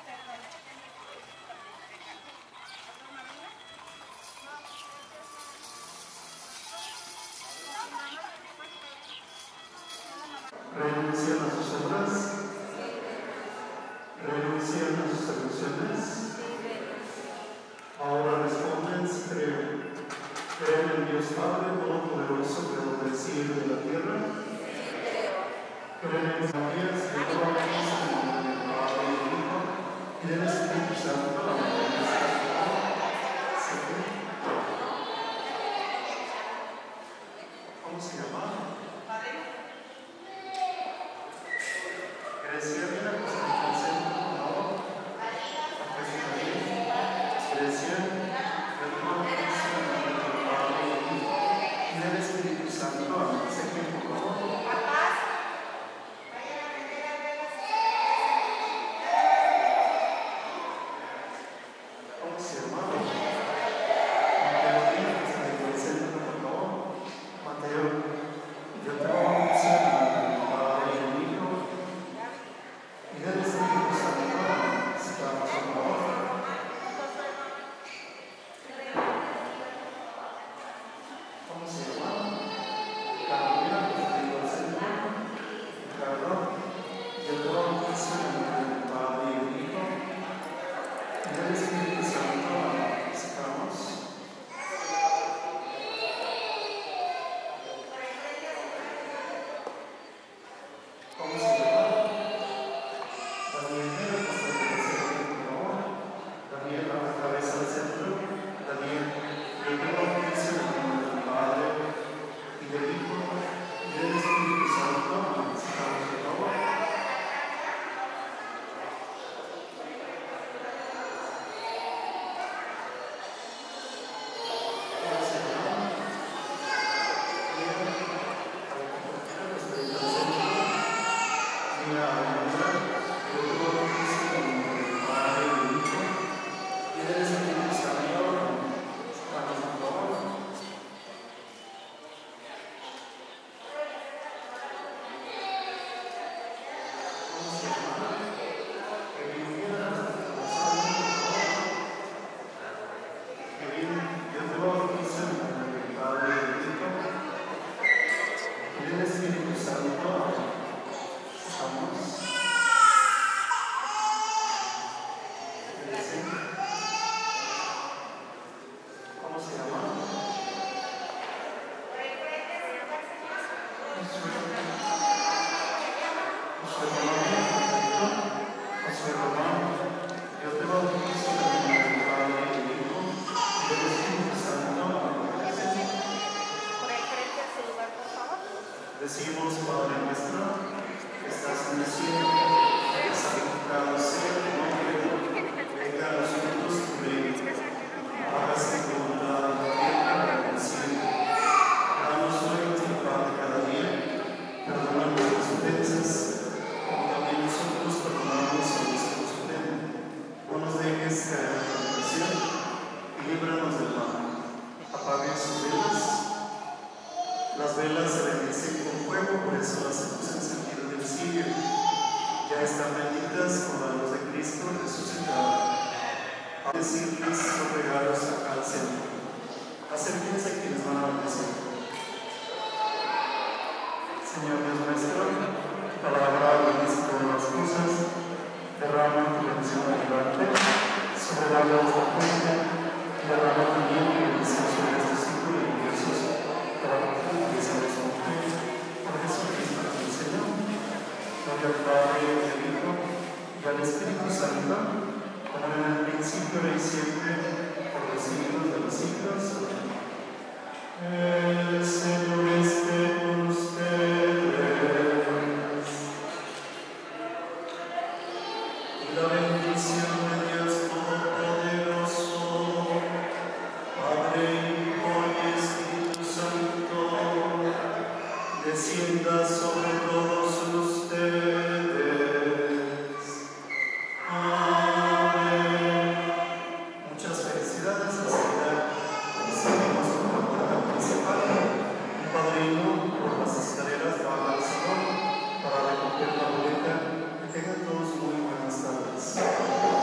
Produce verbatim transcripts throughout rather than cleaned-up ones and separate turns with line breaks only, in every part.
¿Renuncian a sus obras? ¿Renuncian a sus emociones? Ahora responden si creen. ¿Creen en Dios Padre Todopoderoso, Creador del cielo y de la tierra? ¿Creen en María, Señor, en el Padre y el Hijo y del Espíritu Santo? ¿Cómo se llama? Grecia, mira, pues en el centro, por favor. Pues María, Grecia, el Padre y el Hijo y del Espíritu Santo. Amén. Se queden, por favor. ¿Cómo se llama? Mateo, mira, pues en el centro, por favor. Mateo, yo te bautizo en el nombre del Padre y del Hijo y del Espíritu Santo. Estamos, por favor. ¿Cómo se llama? Carolina, pues te digo el centro. Ricardo, yo te bautizo en el nombre del Padre y del Hijo y del Espíritu Santo. Estamos. ¿Cómo se llama? Daniel, mira, pues te digo el centro, por favor. Daniel, a la cabeza del centro. Daniel, yo te bautizo en el nombre del Padre y del Hijo y del Espíritu Santo. Estamos, por favor. ¿Cómo se llama? Mira, a la compañera, pues te digo el centro. Mira, Alejandra, yo te bautizo en el nombre del Padre y del Hijo y del Espíritu Santo. Estamos, por favor. ¿Cómo se llama? Kevin, mira, pues te digo el centro, por favor. Kevin, yo te bautizo en el nombre del Padre y del Hijo y del Espíritu Santo. Estamos. ¿Cómo se llama? Josué Román, perfecto. Josué Román, yo te bautizo en el nombre del Padre y del Hijo y del Espíritu Santo. Decimos, Padre nuestro, que estás en el cielo, santificado sea tu nombre, venga a nosotros tu reino, hágase tu voluntad en la tierra como en el cielo. Danos hoy nuestro pan de cada día, perdona nuestras ofensas, como también nosotros perdonamos a los que nos ofenden. No nos dejes caer en la tentación y líbranos del mal. Apaguen sus velas. Las velas se bendicen con fuego, por eso las hemos encendido del cirio. Ya están benditas con la luz de Cristo resucitado. A decirles los regalos acá al centro. Acérquense a quienes van a bendecir. Señor Dios nuestro, tu palabra bendice todas las cosas, derrama tu bendición abundante sobre la agua de esta fuente y derrama también tu bendición sobre este ciclo de universos para que tú empieces con fe por Jesucristo nuestro Señor. Gloria al Padre y al Hijo y al Espíritu Santo, como en el principio, ahora y siempre, por los siglos de los siglos. El Señor esté con ustedes. Y la bendición de Dios Todopoderoso, Padre, Hijo y Espíritu Santo, descienda sobre todos ustedes. Amén. Muchas felicidades a Ciudad. Seguimos con la puerta principal. Un padrino por las escaleras baja al salón para recoger la boleta. Que tengan todos muy buenas tardes.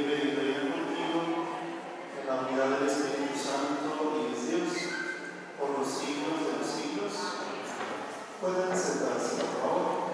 vive y reina contigo, en la unidad del Espíritu Santo y es Dios, por los siglos de los siglos. Pueden sentarse, por favor.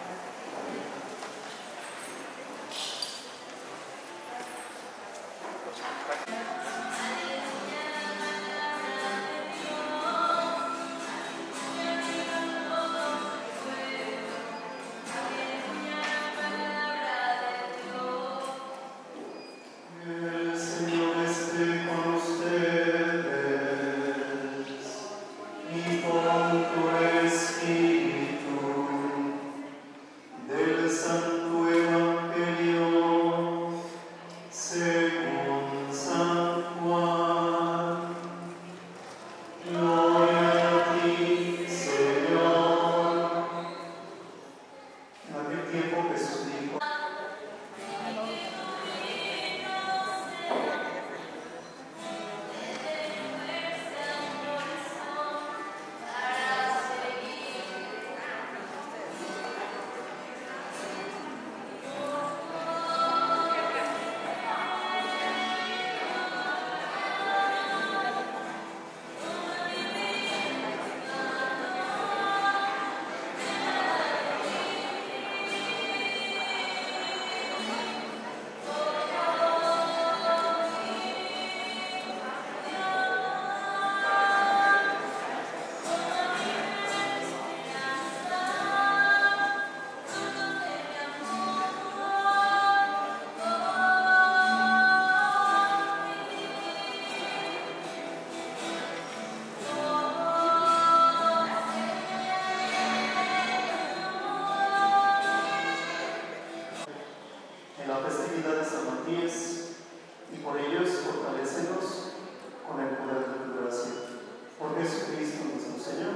En la festividad de San Matías, y por ellos fortalécenos con el poder de tu gracia. Por Jesucristo nuestro Señor.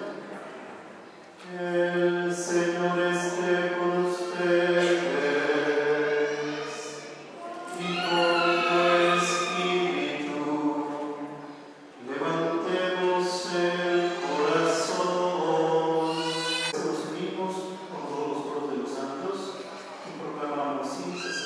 El Señor esté con ustedes y con tu espíritu. Levantemos el corazón. Nos unimos con todos los coros de los santos y proclamamos sin cesar.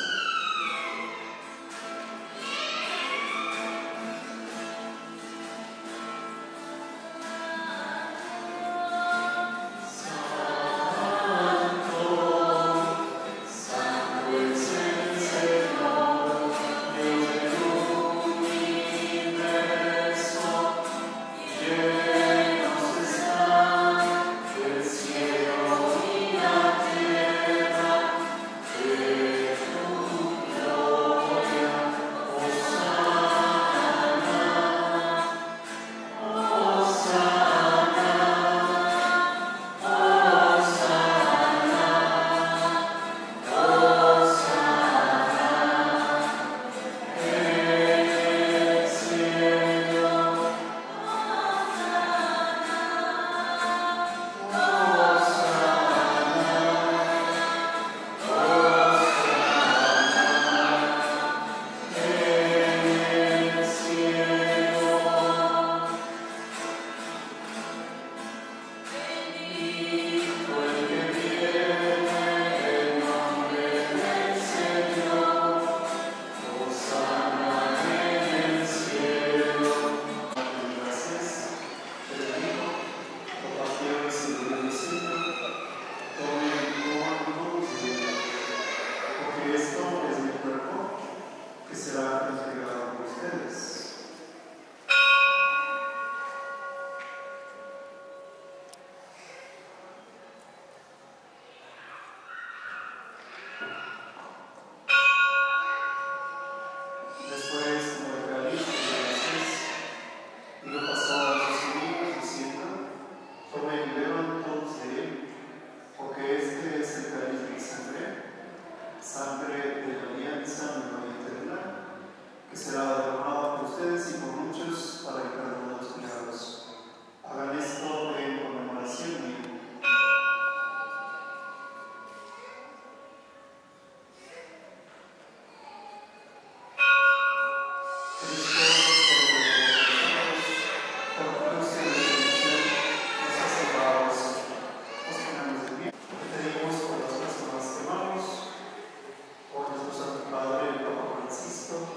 Padre, el Papa Francisco,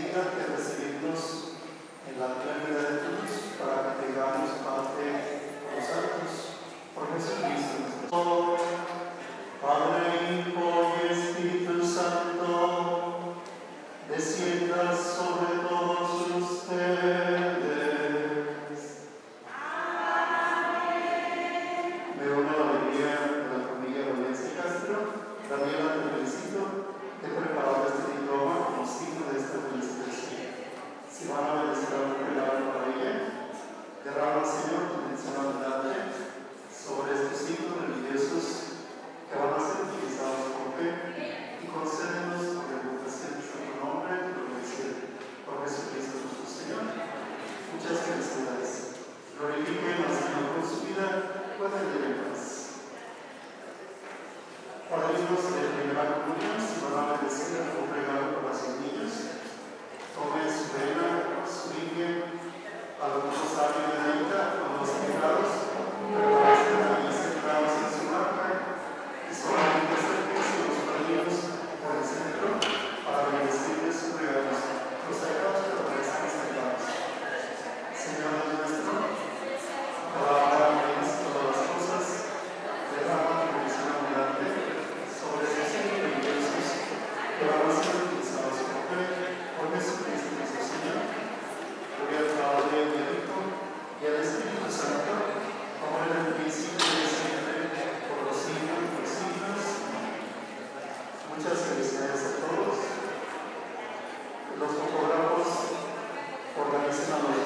diga que recibirnos en la plena de Dios para que tengamos parte con los santos. Por Jesucristo nuestro Padre, Hijo y Espíritu Santo, descienda sobre todos ustedes. Me uno a la alegría de la familia Valencia Castro. Daniela, te felicito. Te he preparado este diploma como signo de esta felicitación. Si van a bendecir a un regalo para ella, derrama, Señor, tu bendición abundante sobre estos hijos religiosos que van a ser utilizados por fe, y concédenos por la educación de tu nombre, tu bendición, por Jesucristo nuestro Señor. Muchas felicidades. Glorifiquen al Señor con su vida, pueden ir en paz. Padrinos de primera comunión, si van a bendecir un regalo para sus niños, tomen su vela, su Biblia, algún rosario de medita con los pecados, permanecen ahí centrados en su marca, y solamente acérquense los padrinos por el centro para bendecirles sus regalos. Los pecados permanecen centrados. Señor nuestro, palabra es todas las cosas, derrama tu bendición abundante sobre esos hijos religiosos que van a ser utilizados por fe, por Jesucristo nuestro Señor. Gloria al Padre, y al Hijo, y al Espíritu Santo, como era en el principio y siempre, por los siglos de los siglos. Muchas felicidades a todos. Los fotógrafos organizan a los